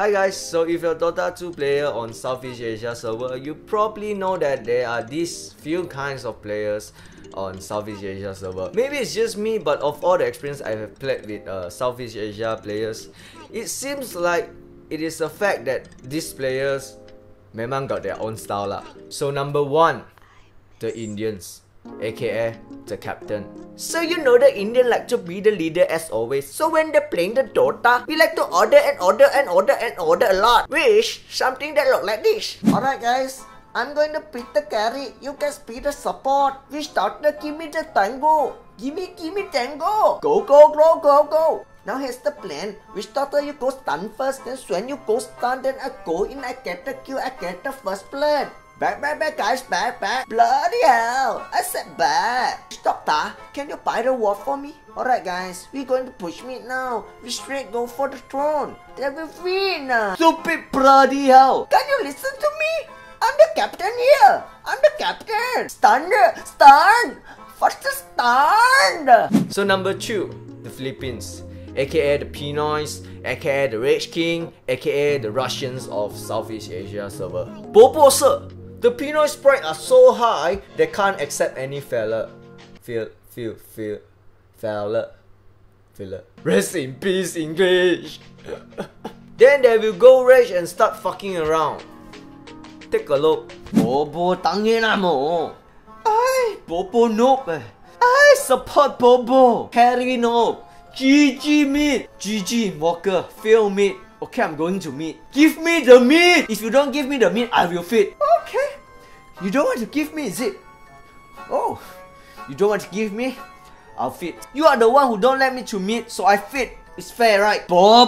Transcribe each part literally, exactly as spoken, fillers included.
Hi guys, so if you're a Dota two player on Southeast Asia server, you probably know that there are these few kinds of players on Southeast Asia server. Maybe it's just me, but of all the experience I have played with uh, Southeast Asia players, it seems like it is a fact that these players memang got their own style lah. So number one, the Indians, aka the captain. So you know the Indian like to be the leader as always. So when they're playing the Dota, we like to order and order and order and order a lot. Wish something that look like this. Alright guys, I'm going to pick the carry. You guys be the support. We start to give me the tango. Give me, give me tango. Go, go, go, go, go. Now here's the plan. We starter you go stun first. Then when you go stun, then I go in. I get the kill. I get the first blood. Back, back, back, guys, back, back. Bloody hell! I said back. Stop, Ta. Can you buy the ward for me? Alright, guys, we're going to push mid now. We straight go for the throne. Then we win. Stupid bloody hell! Can you listen to me? I'm the captain here. I'm the captain. Stun, stun. First stun. So number two, the Philippines, aka the Pinoys, aka the Rage King, aka the Russians of Southeast Asia server. Bobo sir. The Pinoy sprite are so high, they can't accept any fella. Feel, feel, feel, fella, filler. Rest in peace, English. Then they will go rage and start fucking around. Take a look. Bobo tangin na mo. Ay, Bobo noob. I support Bobo. Carry noob. G G mid. G G Walker. Fail mid. Okay, I'm going to mid. Give me the mid. If you don't give me the mid, I will fit. Okay. You don't want to give me, is it? Oh. You don't want to give me? I'll fit. You are the one who don't let me to mid, so I fit. It's fair, right?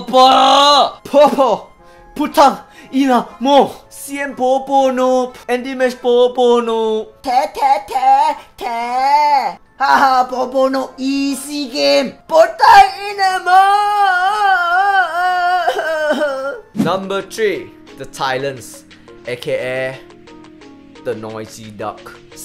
Bobo! Bobo! Putang! Ina! Mo! C M Bobo noob! Andy Mesh Bobo noob! Te te te te! Haha, Bobo no easy game! Putang ina mo! Number three, the Thailands, aka the noisy duck.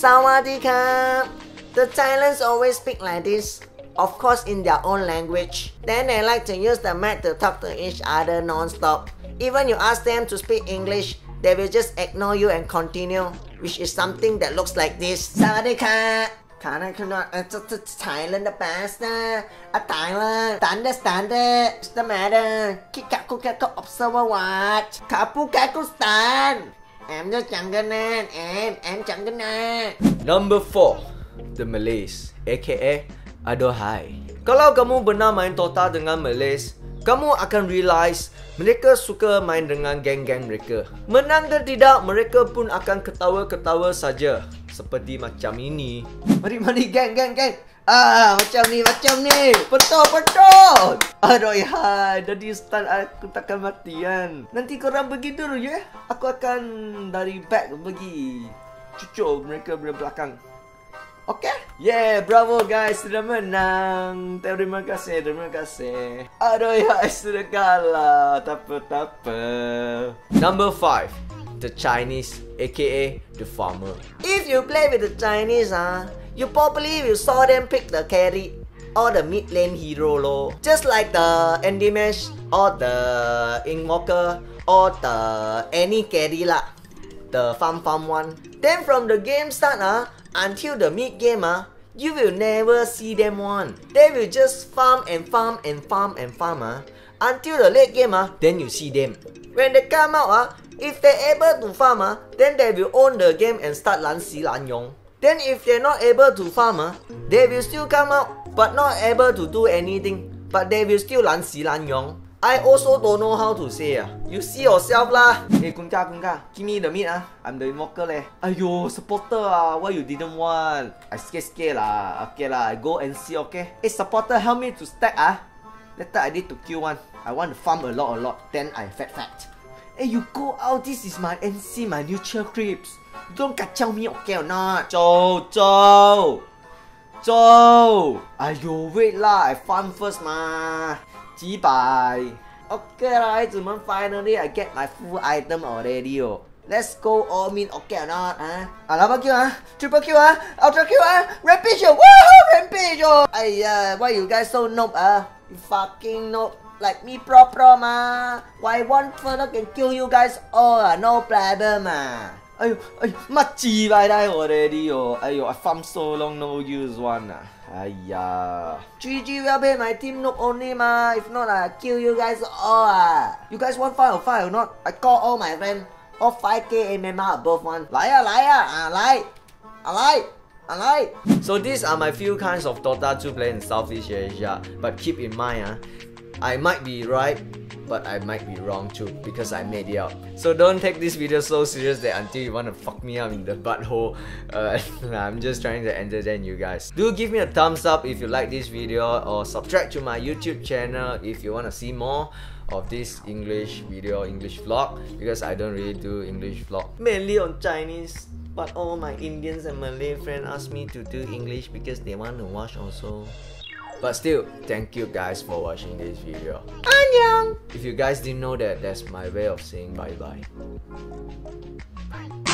Sawadee-ka! The Thailands always speak like this, of course in their own language. Then they like to use the mic to talk to each other non-stop. Even you ask them to speak English, they will just ignore you and continue, which is something that looks like this. Sawadee-ka! Canada cannot uh, Thailand the best uh, uh, Thailand standard standard what's the matter Kikaku Kaku observer what Kapu Kaku stand Em just jungle nan Em em jungle nan. Number four, the Malays, aka Adohai. Kalau kamu benar main Dota dengan Malays, kamu akan realize mereka suka main dengan geng-geng mereka. Menang dan tidak, mereka pun akan ketawa-ketawa saja. Seperti macam ini. Mari, mari, geng, geng, geng. Ah, macam ni, macam ni. Betul, betul. Aduh, ya. Jadi stun aku takkan matian. Nanti korang pergi dulu ya. Aku akan dari back pergi cucuk mereka dari belakang. Okay? Yeah, bravo guys, sudah menang. Terima kasih, terima kasih. Aduh ya, sudah kalah. Tak apa, tak apa. Number five, the Chinese, aka the farmer. If you play with the Chinese, ah, you probably will saw them pick the carry or the mid lane hero lo. Just like the Andy Mesh or the Invoker or the any carry lah. The farm farm one. Then from the game start, ah, until the mid game, ah, you will never see them one. They will just farm and farm and farm and farm, ah, until the late game, ah, then you see them. When they come out, ah, if they're able to farm, ah, then they will own the game and start lan xi lan yong. Then if they're not able to farm, ah, they will still come out but not able to do anything. But they will still lan xi lan yong. I also don't know how to say ah. You see yourself lah. Hey, Kunka, Kunka, give me the mid ah. I'm the invoker leh. Ayo, supporter ah. Why you didn't want? I scared scared lah. Okay lah, I go and see. Okay. Hey, supporter, help me to stack ah. Later I need to kill one. I want to farm a lot, a lot. Then I fat fat. Hey, you go out. This is my N C, my neutral creeps. Don't kacau me, okay or not? Zhou, Zhou, Zhou. Ayo, wait lah. I farm first ma. 几百 Okay 啦，孩子们 finally I get my full item already 哦。Let's go all mid, okay or not 啊？啊，老板 Q 啊 ，Triple Q 啊 ，Ultra Q 啊 ，Rampage 哦，哇 ，Rampage 哦！哎呀 ，Why you guys so noob 啊？You fucking noob！ like me pro pro ma. Why one further can kill you guys all ah, no problem ah. 哎呦哎呦，乜字擺低我哋啲喎？哎呦，I farm so long no use one 啊！哎呀 ，G G will be my team look only 嘛 ，if not I kill you guys all 啊 ！You guys want fight or fight or not? I call all my friends, all five K M M R above one。來啊來啊啊來啊來啊來 ！So these are my few kinds of Dota two play in Southeast Asia, but keep in mind ah, I might be right. But I might be wrong too because I made it up. So don't take this video so serious that until you want to fuck me up in the butthole. Uh, I'm just trying to entertain you guys. Do give me a thumbs up if you like this video or subscribe to my YouTube channel if you want to see more of this English video, English vlog, because I don't really do English vlog. Mainly on Chinese, but all my Indians and Malay friends ask me to do English because they want to watch also. But still, thank you guys for watching this video. Annyeong! If you guys didn't know that, that's my way of saying bye-bye. Bye.